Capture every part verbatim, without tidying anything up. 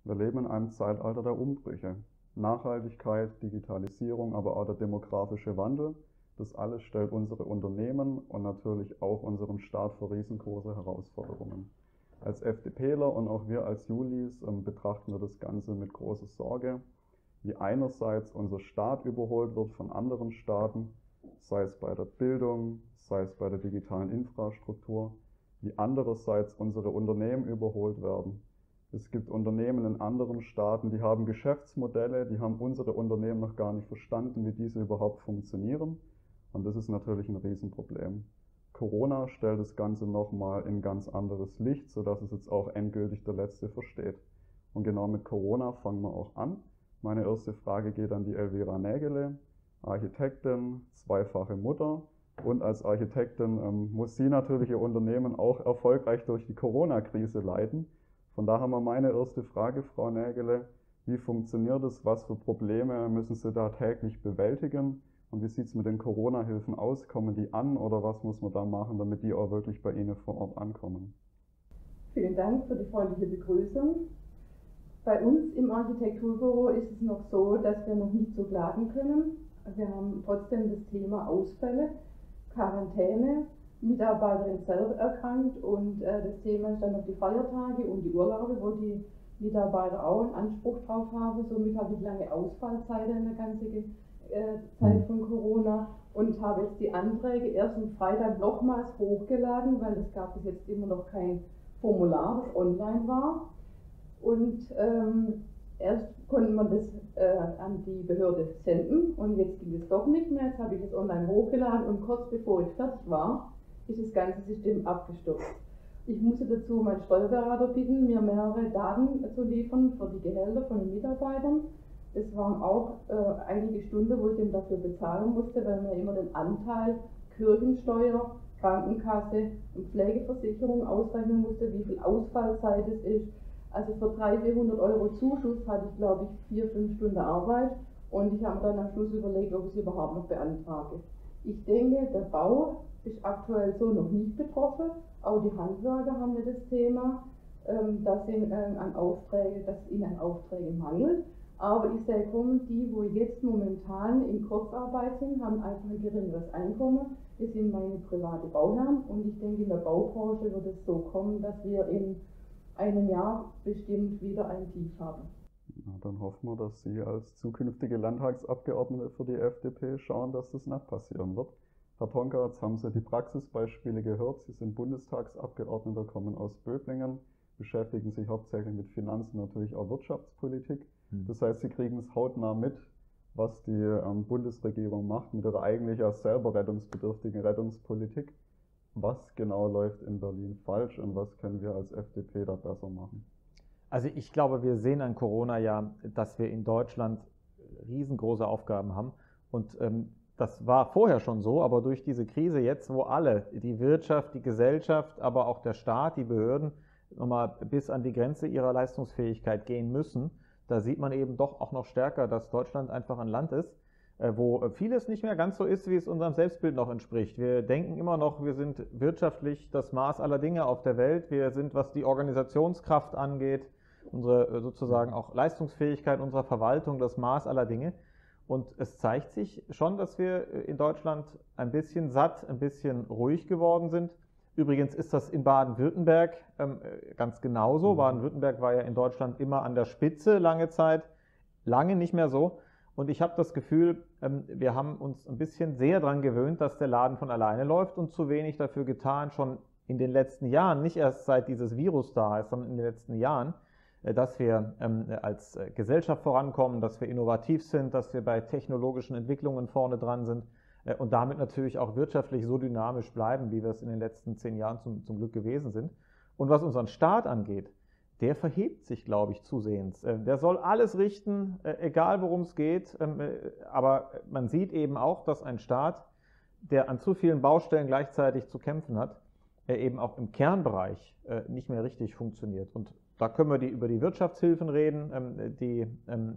Wir leben in einem Zeitalter der Umbrüche. Nachhaltigkeit, Digitalisierung, aber auch der demografische Wandel, das alles stellt unsere Unternehmen und natürlich auch unseren Staat vor riesengroße Herausforderungen. Als FDPler und auch wir als Julis ähm, betrachten wir das Ganze mit großer Sorge, wie einerseits unser Staat überholt wird von anderen Staaten, sei es bei der Bildung, sei es bei der digitalen Infrastruktur, wie andererseits unsere Unternehmen überholt werden. Es gibt Unternehmen in anderen Staaten, die haben Geschäftsmodelle, die haben unsere Unternehmen noch gar nicht verstanden, wie diese überhaupt funktionieren. Und das ist natürlich ein Riesenproblem. Corona stellt das Ganze nochmal in ein ganz anderes Licht, sodass es jetzt auch endgültig der Letzte versteht. Und genau mit Corona fangen wir auch an. Meine erste Frage geht an die Elvira Nägele, Architektin, zweifache Mutter. Und als Architektin ähm, muss sie natürlich ihr Unternehmen auch erfolgreich durch die Corona-Krise leiten. Von daher haben wir meine erste Frage, Frau Nägele. Wie funktioniert es? Was für Probleme müssen Sie da täglich bewältigen? Und wie sieht es mit den Corona-Hilfen aus? Kommen die an oder was muss man da machen, damit die auch wirklich bei Ihnen vor Ort ankommen? Vielen Dank für die freundliche Begrüßung. Bei uns im Architekturbüro ist es noch so, dass wir noch nicht so klagen können. Wir haben trotzdem das Thema Ausfälle, Quarantäne, Mitarbeiterin selber erkrankt und äh, das Thema ist dann noch die Feiertage und die Urlaube, wo die Mitarbeiter auch einen Anspruch drauf haben. Somit habe ich lange Ausfallzeiten in der ganzen äh, Zeit von Corona und habe jetzt die Anträge erst am Freitag nochmals hochgeladen, weil es gab bis jetzt immer noch kein Formular, das online war. Und ähm, erst konnte man das äh, an die Behörde senden und jetzt ging es doch nicht mehr. Jetzt habe ich es online hochgeladen und kurz bevor ich fertig war, ist das ganze System abgestürzt. Ich musste dazu meinen Steuerberater bitten, mir mehrere Daten zu liefern für die Gehälter von den Mitarbeitern. Es waren auch äh, einige Stunden, wo ich ihm dafür bezahlen musste, weil man immer den Anteil Kirchensteuer, Krankenkasse und Pflegeversicherung ausrechnen musste, wie viel Ausfallzeit es ist. Also für dreihundert, vierhundert Euro Zuschuss hatte ich, glaube ich, vier, fünf Stunden Arbeit und ich habe dann am Schluss überlegt, ob ich es überhaupt noch beantrage. Ich denke, der Bau ist aktuell so noch nicht betroffen. Auch die Handwerker haben ja das Thema, ähm, dass, ihnen, ähm, an Aufträge, dass ihnen an Aufträge mangelt. Aber ich sehe kommen, die, wo jetzt momentan in Kurzarbeit sind, haben einfach ein geringeres Einkommen. Das sind meine private Bauherren und ich denke, in der Baubranche wird es so kommen, dass wir in einem Jahr bestimmt wieder ein Tief haben. Na, dann hoffen wir, dass Sie als zukünftige Landtagsabgeordnete für die F D P schauen, dass das nicht passieren wird. Herr Tonka, jetzt haben Sie die Praxisbeispiele gehört. Sie sind Bundestagsabgeordneter, kommen aus Böblingen, beschäftigen sich hauptsächlich mit Finanzen, natürlich auch Wirtschaftspolitik. Das heißt, Sie kriegen es hautnah mit, was die ähm, Bundesregierung macht mit ihrer eigentlich ja selber rettungsbedürftigen Rettungspolitik. Was genau läuft in Berlin falsch und was können wir als F D P da besser machen? Also ich glaube, wir sehen an Corona ja, dass wir in Deutschland riesengroße Aufgaben haben und ähm, das war vorher schon so, aber durch diese Krise jetzt, wo alle, die Wirtschaft, die Gesellschaft, aber auch der Staat, die Behörden, nochmal bis an die Grenze ihrer Leistungsfähigkeit gehen müssen, da sieht man eben doch auch noch stärker, dass Deutschland einfach ein Land ist, wo vieles nicht mehr ganz so ist, wie es unserem Selbstbild noch entspricht. Wir denken immer noch, wir sind wirtschaftlich das Maß aller Dinge auf der Welt. Wir sind, was die Organisationskraft angeht, unsere sozusagen auch Leistungsfähigkeit unserer Verwaltung, das Maß aller Dinge. Und es zeigt sich schon, dass wir in Deutschland ein bisschen satt, ein bisschen ruhig geworden sind. Übrigens ist das in Baden-Württemberg ähm, ganz genauso. Mhm. Baden-Württemberg war ja in Deutschland immer an der Spitze lange Zeit, lange nicht mehr so. Und ich habe das Gefühl, ähm, wir haben uns ein bisschen sehr daran gewöhnt, dass der Laden von alleine läuft und zu wenig dafür getan, schon in den letzten Jahren, nicht erst seit dieses Virus da ist, sondern in den letzten Jahren, äh, dass wir ähm, als Gesellschaft vorankommen, dass wir innovativ sind, dass wir bei technologischen Entwicklungen vorne dran sind. Und damit natürlich auch wirtschaftlich so dynamisch bleiben, wie wir es in den letzten zehn Jahren zum, zum Glück gewesen sind. Und was unseren Staat angeht, der verhebt sich, glaube ich, zusehends. Der soll alles richten, egal worum es geht. Aber man sieht eben auch, dass ein Staat, der an zu vielen Baustellen gleichzeitig zu kämpfen hat, eben auch im Kernbereich nicht mehr richtig funktioniert. Und da können wir die, über die Wirtschaftshilfen reden, die,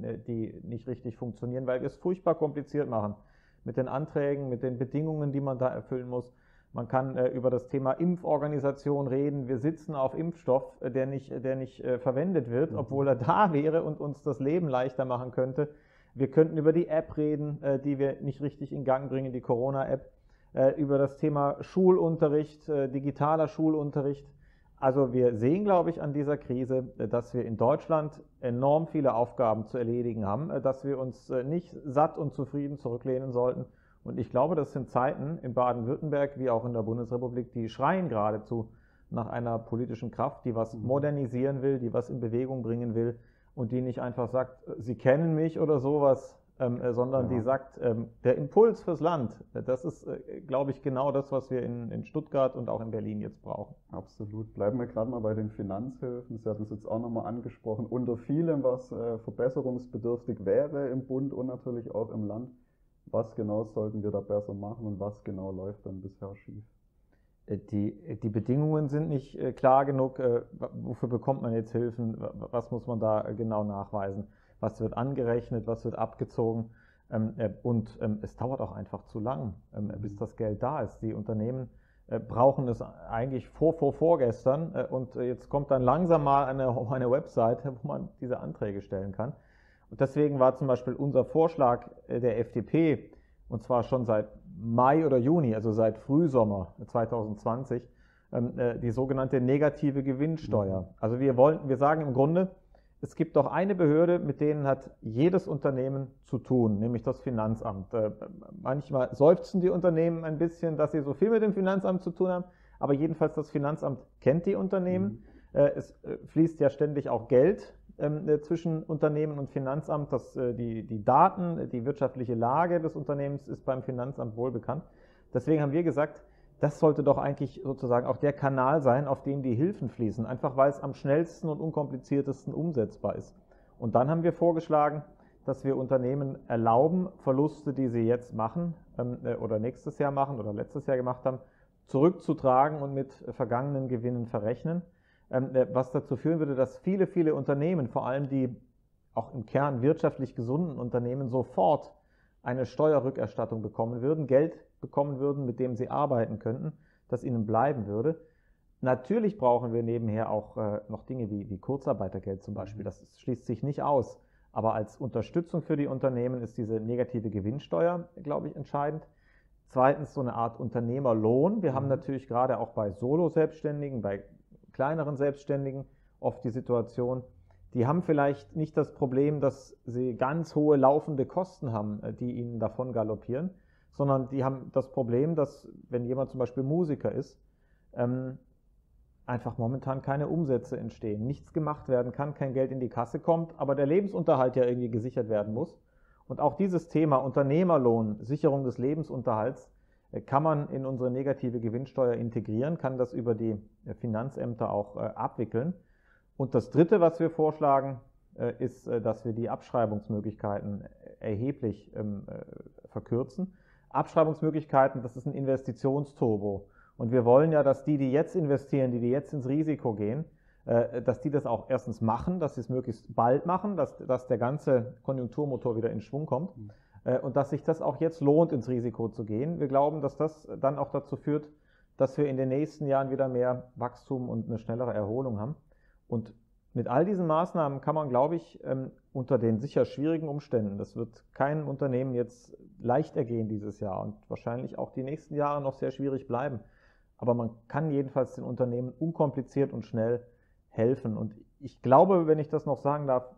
die nicht richtig funktionieren, weil wir es furchtbar kompliziert machen. Mit den Anträgen, mit den Bedingungen, die man da erfüllen muss. Man kann äh, über das Thema Impforganisation reden. Wir sitzen auf Impfstoff, äh, der nicht, der nicht äh, verwendet wird, obwohl er da wäre und uns das Leben leichter machen könnte. Wir könnten über die App reden, äh, die wir nicht richtig in Gang bringen, die Corona-App. Äh, über das Thema Schulunterricht, äh, digitaler Schulunterricht. Also wir sehen, glaube ich, an dieser Krise, äh, dass wir in Deutschland enorm viele Aufgaben zu erledigen haben, äh, dass wir uns äh, nicht satt und zufrieden zurücklehnen sollten. Und ich glaube, das sind Zeiten in Baden-Württemberg wie auch in der Bundesrepublik, die schreien geradezu nach einer politischen Kraft, die was modernisieren will, die was in Bewegung bringen will und die nicht einfach sagt, Sie kennen mich oder sowas, ähm, äh, sondern ja. die sagt, ähm, der Impuls fürs Land, das ist, äh, glaube ich, genau das, was wir in, in Stuttgart und auch in Berlin jetzt brauchen. Absolut. Bleiben wir gerade mal bei den Finanzhilfen. Sie hatten es jetzt auch nochmal angesprochen, unter vielem, was äh, verbesserungsbedürftig wäre im Bund und natürlich auch im Land. Was genau sollten wir da besser machen und was genau läuft dann bisher schief? Die, die Bedingungen sind nicht äh, klar genug. Äh, wofür bekommt man jetzt Hilfen? Was muss man da äh, genau nachweisen? Was wird angerechnet? Was wird abgezogen? Ähm, äh, und ähm, es dauert auch einfach zu lang, ähm, bis das Geld da ist. Die Unternehmen äh, brauchen es eigentlich vor, vor, vorgestern. Äh, und äh, jetzt kommt dann langsam mal eine, eine Website, wo man diese Anträge stellen kann. Und deswegen war zum Beispiel unser Vorschlag äh, der F D P, und zwar schon seit Mai oder Juni, also seit Frühsommer zwanzig zwanzig, die sogenannte negative Gewinnsteuer. Also wir wollen, wir sagen im Grunde, es gibt doch eine Behörde, mit denen hat jedes Unternehmen zu tun, nämlich das Finanzamt. Manchmal seufzen die Unternehmen ein bisschen, dass sie so viel mit dem Finanzamt zu tun haben, aber jedenfalls das Finanzamt kennt die Unternehmen. Mhm. Es fließt ja ständig auch Geld zwischen Unternehmen und Finanzamt, dass die, die Daten, die wirtschaftliche Lage des Unternehmens ist beim Finanzamt wohl bekannt. Deswegen haben wir gesagt, das sollte doch eigentlich sozusagen auch der Kanal sein, auf den die Hilfen fließen, einfach weil es am schnellsten und unkompliziertesten umsetzbar ist. Und dann haben wir vorgeschlagen, dass wir Unternehmen erlauben, Verluste, die sie jetzt machen oder nächstes Jahr machen oder letztes Jahr gemacht haben, zurückzutragen und mit vergangenen Gewinnen verrechnen. Was dazu führen würde, dass viele, viele Unternehmen, vor allem die auch im Kern wirtschaftlich gesunden Unternehmen, sofort eine Steuerrückerstattung bekommen würden, Geld bekommen würden, mit dem sie arbeiten könnten, das ihnen bleiben würde. Natürlich brauchen wir nebenher auch äh, noch Dinge wie, wie Kurzarbeitergeld zum Beispiel, das schließt sich nicht aus. Aber als Unterstützung für die Unternehmen ist diese negative Gewinnsteuer, glaube ich, entscheidend. Zweitens so eine Art Unternehmerlohn. Wir mhm. haben natürlich gerade auch bei Solo-Selbstständigen, bei kleineren Selbstständigen oft die Situation, die haben vielleicht nicht das Problem, dass sie ganz hohe laufende Kosten haben, die ihnen davon galoppieren, sondern die haben das Problem, dass, wenn jemand zum Beispiel Musiker ist, ähm, einfach momentan keine Umsätze entstehen, nichts gemacht werden kann, kein Geld in die Kasse kommt, aber der Lebensunterhalt ja irgendwie gesichert werden muss. Und auch dieses Thema Unternehmerlohn, Sicherung des Lebensunterhalts, kann man in unsere negative Gewinnsteuer integrieren, kann das über die Finanzämter auch äh, abwickeln. Und das Dritte, was wir vorschlagen, äh, ist, äh, dass wir die Abschreibungsmöglichkeiten erheblich ähm, äh, verkürzen. Abschreibungsmöglichkeiten, das ist ein Investitionsturbo. Und wir wollen ja, dass die, die jetzt investieren, die, die jetzt ins Risiko gehen, äh, dass die das auch erstens machen, dass sie es möglichst bald machen, dass, dass der ganze Konjunkturmotor wieder in Schwung kommt. Mhm. Und dass sich das auch jetzt lohnt, ins Risiko zu gehen. Wir glauben, dass das dann auch dazu führt, dass wir in den nächsten Jahren wieder mehr Wachstum und eine schnellere Erholung haben. Und mit all diesen Maßnahmen kann man, glaube ich, unter den sicher schwierigen Umständen, das wird keinem Unternehmen jetzt leicht ergehen dieses Jahr und wahrscheinlich auch die nächsten Jahre noch sehr schwierig bleiben. Aber man kann jedenfalls den Unternehmen unkompliziert und schnell helfen. Und ich glaube, wenn ich das noch sagen darf,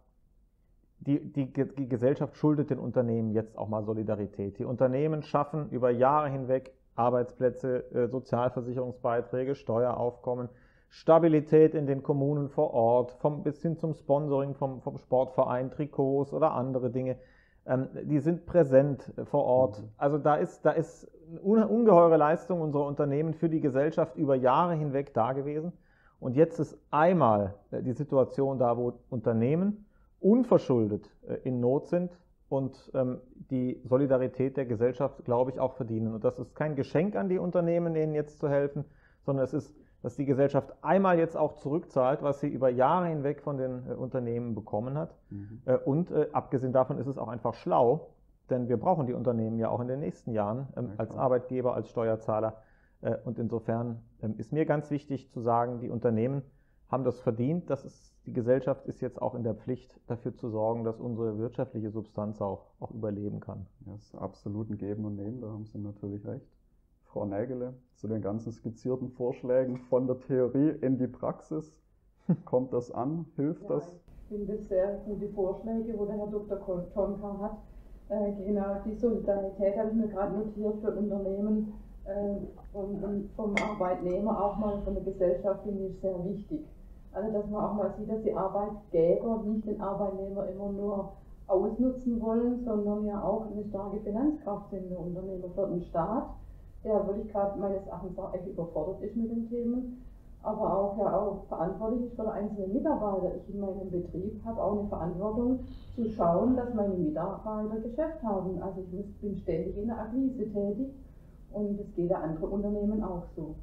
Die, die, die Gesellschaft schuldet den Unternehmen jetzt auch mal Solidarität. Die Unternehmen schaffen über Jahre hinweg Arbeitsplätze, äh, Sozialversicherungsbeiträge, Steueraufkommen, Stabilität in den Kommunen vor Ort, vom, bis hin zum Sponsoring vom, vom Sportverein, Trikots oder andere Dinge. Ähm, die sind präsent vor Ort. Also da ist, da ist eine ungeheure Leistung unserer Unternehmen für die Gesellschaft über Jahre hinweg da gewesen. Und jetzt ist einmal die Situation da, wo Unternehmen unverschuldet in Not sind und ähm, die Solidarität der Gesellschaft, glaube ich, auch verdienen. Und das ist kein Geschenk an die Unternehmen, denen jetzt zu helfen, sondern es ist, dass die Gesellschaft einmal jetzt auch zurückzahlt, was sie über Jahre hinweg von den äh, Unternehmen bekommen hat. Mhm. Äh, und äh, abgesehen davon ist es auch einfach schlau, denn wir brauchen die Unternehmen ja auch in den nächsten Jahren ähm, ja, als Arbeitgeber, als Steuerzahler. Und insofern ist mir ganz wichtig zu sagen, die Unternehmen haben das verdient. Das ist, die Gesellschaft ist jetzt auch in der Pflicht, dafür zu sorgen, dass unsere wirtschaftliche Substanz auch, auch überleben kann. Ja, das ist absolut ein Geben und Nehmen, da haben Sie natürlich recht. Frau Nägele, zu den ganzen skizzierten Vorschlägen von der Theorie in die Praxis, kommt das an? Hilft ja, das? Ich finde das sehr gute Vorschläge, wo der Herr Doktor Tonka hat. Äh, genau, die Solidarität habe ich mir gerade notiert für Unternehmen äh, und, und vom Arbeitnehmer, auch mal von der Gesellschaft, finde ich sehr wichtig. Also dass man auch mal sieht, dass die Arbeitgeber nicht den Arbeitnehmer immer nur ausnutzen wollen, sondern ja auch eine starke Finanzkraft sind, der Unternehmer für den Staat, der wirklich gerade meines Erachtens auch echt überfordert ist mit den Themen, aber auch ja auch verantwortlich ist für den einzelnen Mitarbeiter. Ich in meinem Betrieb habe auch eine Verantwortung zu schauen, dass meine Mitarbeiter Geschäft haben. Also ich bin ständig in der Akquise tätig und das geht ja anderen Unternehmen auch so.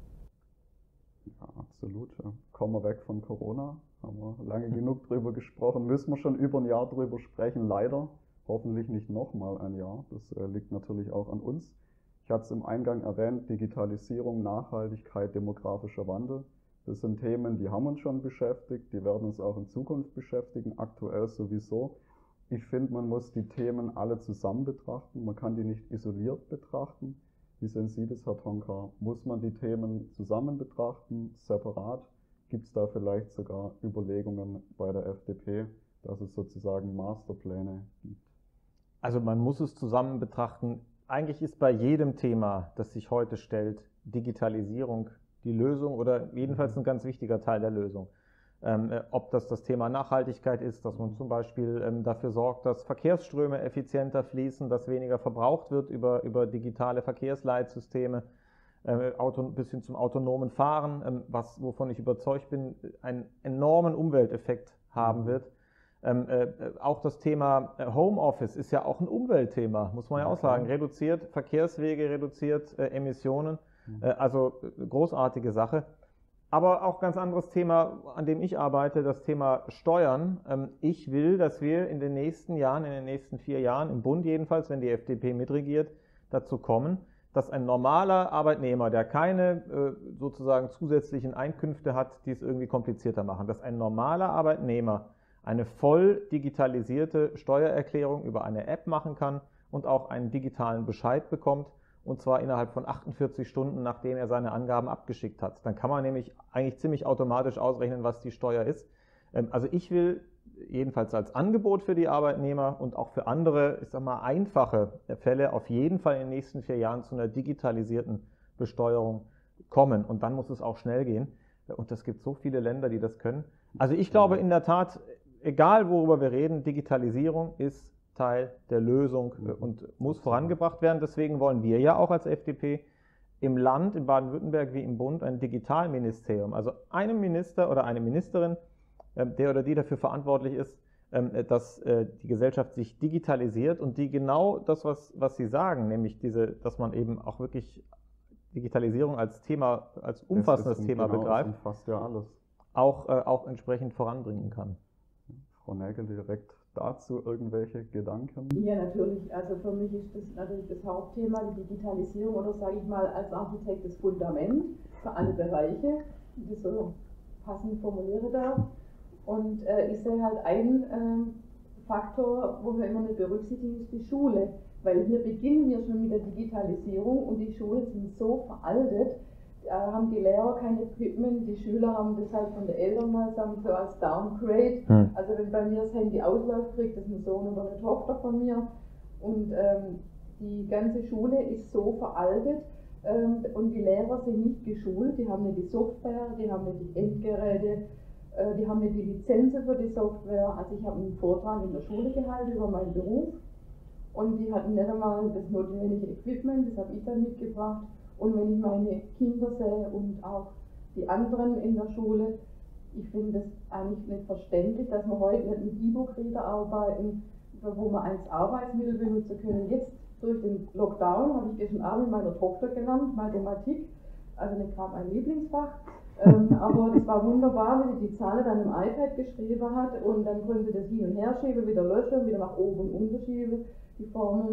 Ja, absolut. Ja. Kommen wir weg von Corona. Haben wir lange genug drüber gesprochen. Müssen wir schon über ein Jahr drüber sprechen, leider. Hoffentlich nicht nochmal ein Jahr. Das äh, liegt natürlich auch an uns. Ich hatte es im Eingang erwähnt, Digitalisierung, Nachhaltigkeit, demografischer Wandel. Das sind Themen, die haben uns schon beschäftigt, die werden uns auch in Zukunft beschäftigen, aktuell sowieso. Ich finde, man muss die Themen alle zusammen betrachten, man kann die nicht isoliert betrachten. Wie sehen Sie das, Herr Tonka? Muss man die Themen zusammen betrachten, separat? Gibt es da vielleicht sogar Überlegungen bei der F D P, dass es sozusagen Masterpläne gibt? Also man muss es zusammen betrachten. Eigentlich ist bei jedem Thema, das sich heute stellt, Digitalisierung die Lösung oder jedenfalls ein ganz wichtiger Teil der Lösung. Ähm, ob das das Thema Nachhaltigkeit ist, dass man zum Beispiel ähm, dafür sorgt, dass Verkehrsströme effizienter fließen, dass weniger verbraucht wird über, über digitale Verkehrsleitsysteme, äh, Auto, bis hin zum autonomen Fahren, ähm, was, wovon ich überzeugt bin, einen enormen Umwelteffekt haben wird. Ähm, äh, auch das Thema Homeoffice ist ja auch ein Umweltthema, muss man ja auch sagen. Reduziert Verkehrswege, reduziert äh, Emissionen, äh, also äh, großartige Sache. Aber auch ganz anderes Thema, an dem ich arbeite, das Thema Steuern. Ähm, ich will, dass wir in den nächsten Jahren, in den nächsten vier Jahren, im Bund jedenfalls, wenn die F D P mitregiert, dazu kommen, dass ein normaler Arbeitnehmer, der keine äh, sozusagen zusätzlichen Einkünfte hat, die es irgendwie komplizierter machen, dass ein normaler Arbeitnehmer eine voll digitalisierte Steuererklärung über eine App machen kann und auch einen digitalen Bescheid bekommt, und zwar innerhalb von achtundvierzig Stunden, nachdem er seine Angaben abgeschickt hat. Dann kann man nämlich eigentlich ziemlich automatisch ausrechnen, was die Steuer ist. Also ich will jedenfalls als Angebot für die Arbeitnehmer und auch für andere, ich sag mal, einfache Fälle auf jeden Fall in den nächsten vier Jahren zu einer digitalisierten Besteuerung kommen. Und dann muss es auch schnell gehen. Und es gibt so viele Länder, die das können. Also ich glaube in der Tat, egal worüber wir reden, Digitalisierung ist Teil der Lösung und muss vorangebracht werden. Deswegen wollen wir ja auch als F D P im Land, in Baden-Württemberg wie im Bund, ein Digitalministerium, also einem Minister oder eine Ministerin, der oder die dafür verantwortlich ist, dass die Gesellschaft sich digitalisiert und die genau das, was, was Sie sagen, nämlich diese, dass man eben auch wirklich Digitalisierung als Thema, als umfassendes Thema genau, begreift, das umfasst ja alles. Auch, äh, auch entsprechend voranbringen kann. Frau Nägel, direkt dazu irgendwelche Gedanken? Ja, natürlich. Also für mich ist das natürlich das Hauptthema, die Digitalisierung oder sage ich mal als Architekt das Fundament für alle Bereiche, die ich so passend formulieren darf. Und äh, ich sehe halt einen äh, Faktor, wo wir immer nicht berücksichtigen, ist die Schule. Weil hier beginnen wir schon mit der Digitalisierung und die Schulen sind so veraltet, da haben die Lehrer kein Equipment, die Schüler haben das halt von den Eltern mal sagen, so als Downgrade. Hm. Also wenn bei mir das Handy ausläuft, kriegt das ein Sohn oder eine Tochter von mir. Und ähm, die ganze Schule ist so veraltet ähm, und die Lehrer sind nicht geschult, die haben nicht die Software, die haben nicht die Endgeräte, äh, die haben nicht die Lizenzen für die Software. Also ich habe einen Vortrag in der Schule gehalten über meinen Beruf und die hatten nicht einmal das notwendige Equipment, das habe ich dann mitgebracht. Und wenn ich meine Kinder sehe und auch die anderen in der Schule, ich finde es eigentlich nicht verständlich, dass wir heute nicht mit E-Book-Reader arbeiten, wo wir als Arbeitsmittel benutzen können. Jetzt durch den Lockdown habe ich gestern Abend meiner Tochter gelernt, Mathematik, also nicht gerade mein Lieblingsfach, ähm, aber es war wunderbar, wie sie die Zahlen dann im iPad geschrieben hat und dann konnte sie das hin und her schieben, wieder löschen, wieder nach oben und unten schieben, die Formeln.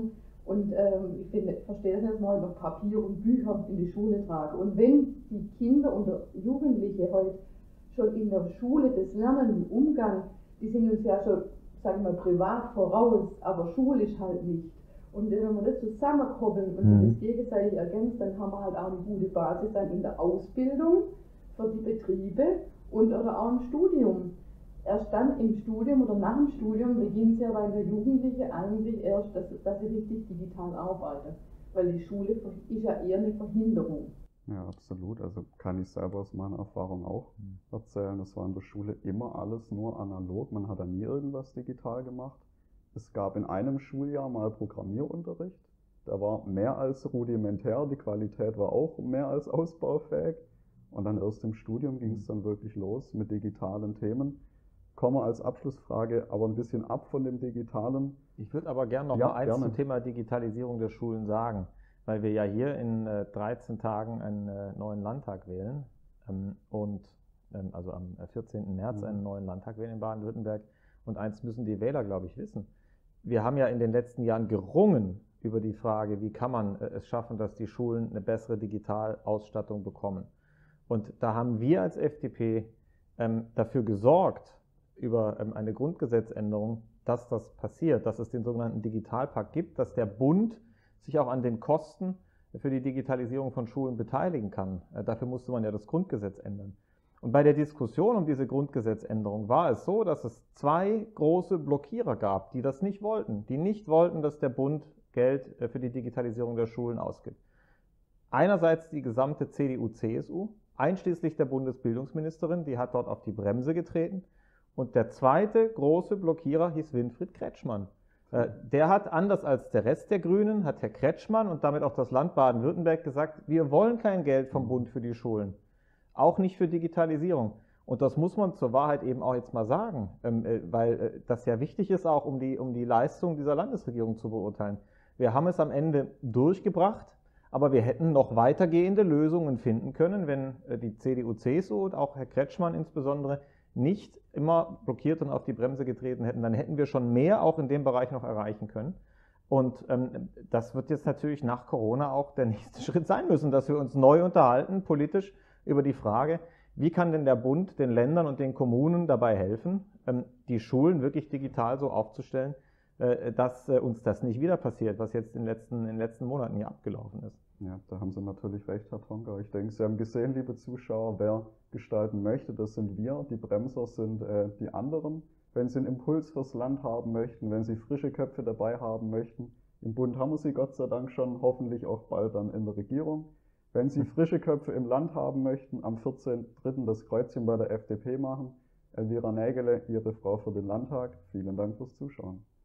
Und ähm, ich finde, verstehe das, dass man heute noch Papier und Bücher in die Schule tragen. Und wenn die Kinder und Jugendliche heute schon in der Schule das Lernen, den Umgang, die sind uns ja schon, sagen wir mal, privat voraus, aber schulisch halt nicht. Und wenn wir das zusammenkoppeln und mhm. das gegenseitig ergänzt, dann haben wir halt auch eine gute Basis dann in der Ausbildung für die Betriebe und oder auch im Studium. Erst dann im Studium oder nach dem Studium beginnt es ja bei der Jugendlichen eigentlich erst, dass, dass sie richtig digital arbeiten. Weil die Schule ist ja eher eine Verhinderung. Ja, absolut. Also kann ich selber aus meiner Erfahrung auch erzählen. Das war in der Schule immer alles nur analog. Man hat da nie irgendwas digital gemacht. Es gab in einem Schuljahr mal Programmierunterricht. Der war mehr als rudimentär. Die Qualität war auch mehr als ausbaufähig. Und dann erst im Studium ging es dann wirklich los mit digitalen Themen. Kommen wir als Abschlussfrage aber ein bisschen ab von dem Digitalen. Ich würde aber gerne noch ja, mal eins gerne. zum Thema Digitalisierung der Schulen sagen, weil wir ja hier in äh, dreizehn Tagen einen äh, neuen Landtag wählen ähm, und ähm, also am vierzehnten März einen neuen Landtag wählen in Baden-Württemberg. Und eins müssen die Wähler, glaube ich, wissen. Wir haben ja in den letzten Jahren gerungen über die Frage, wie kann man äh, es schaffen, dass die Schulen eine bessere Digitalausstattung bekommen. Und da haben wir als F D P ähm, dafür gesorgt, über ähm, eine Grundgesetzänderung, dass das passiert, dass es den sogenannten Digitalpakt gibt, dass der Bund sich auch an den Kosten für die Digitalisierung von Schulen beteiligen kann. Äh, dafür musste man ja das Grundgesetz ändern. Und bei der Diskussion um diese Grundgesetzänderung war es so, dass es zwei große Blockierer gab, die das nicht wollten, die nicht wollten, dass der Bund Geld äh, für die Digitalisierung der Schulen ausgibt. Einerseits die gesamte C D U C S U, einschließlich der Bundesbildungsministerin, die hat dort auf die Bremse getreten. Und der zweite große Blockierer hieß Winfried Kretschmann. Äh, der hat, anders als der Rest der Grünen, hat Herr Kretschmann und damit auch das Land Baden-Württemberg gesagt, wir wollen kein Geld vom Bund für die Schulen, auch nicht für Digitalisierung. Und das muss man zur Wahrheit eben auch jetzt mal sagen, ähm, äh, weil äh, das ja wichtig ist, auch um die, um die Leistung dieser Landesregierung zu beurteilen. Wir haben es am Ende durchgebracht, aber wir hätten noch weitergehende Lösungen finden können, wenn äh, die C D U C S U und auch Herr Kretschmann insbesondere nicht immer blockiert und auf die Bremse getreten hätten, dann hätten wir schon mehr auch in dem Bereich noch erreichen können. Und ähm, das wird jetzt natürlich nach Corona auch der nächste Schritt sein müssen, dass wir uns neu unterhalten, politisch, über die Frage, wie kann denn der Bund den Ländern und den Kommunen dabei helfen, ähm, die Schulen wirklich digital so aufzustellen, äh, dass äh, uns das nicht wieder passiert, was jetzt in den letzten, in den letzten Monaten hier abgelaufen ist. Ja, da haben Sie natürlich recht, Herr Tonka. Ich denke, Sie haben gesehen, liebe Zuschauer, wer gestalten möchte, das sind wir. Die Bremser sind äh, die anderen. Wenn Sie einen Impuls fürs Land haben möchten, wenn Sie frische Köpfe dabei haben möchten, im Bund haben wir sie Gott sei Dank schon, hoffentlich auch bald dann in der Regierung. Wenn Sie frische Köpfe im Land haben möchten, am vierzehnten dritten das Kreuzchen bei der F D P machen. Elvira Nägele, Ihre Frau für den Landtag. Vielen Dank fürs Zuschauen.